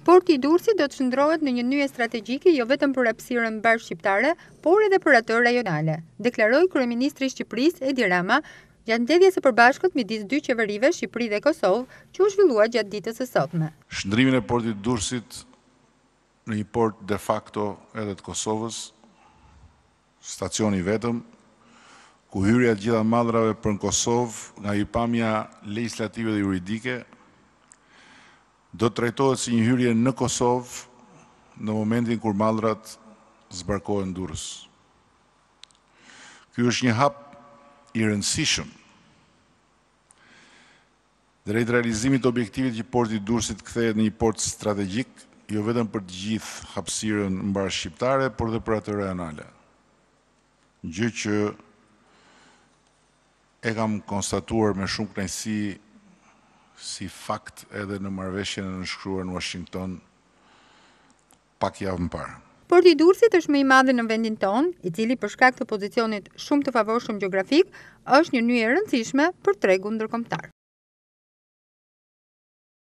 Porti i Durrësit do të shndrohet në një nyje strategjike jo vetëm për hapësirën mbar shqiptare, por edhe për atë rajonale, deklaroi kryeministri i Shqipërisë Edi Rama gjatë mbledhjes së përbashkët midis dy qeverive, Shqipëri dhe Kosovë, që u zhvillua gjatë ditës së sotme. Shndrimin e portit të Durrësit në një port de facto edhe të Kosovës, stacioni vetëm, ku hyrja të gjitha mallrave për në Kosovë nga hyrpamja legjislative dhe juridike, do të trajtohet si një hyrje në Kosovë në momentin kur mallrat zbarkohen Durrës. Ky është një hap i rëndësishëm drejt realizimit të objektivit që porti i Durrësit kthehet në një port strategjik, jo vetëm për të gjithë hapësirën mbar shqiptare, por edhe për atë rajonale. Gjë që e kam konstatuar me shumë kënaqësi si fakt edhe në marrëveshjen e nënshkruar në Washington pak javë më parë. Porti i Durrësit është më i madh në vendin tonë, i cili për shkak të pozicionit shumë të favorshëm gjeografik, është një nyje e rëndësishme për tregun ndërkombëtar.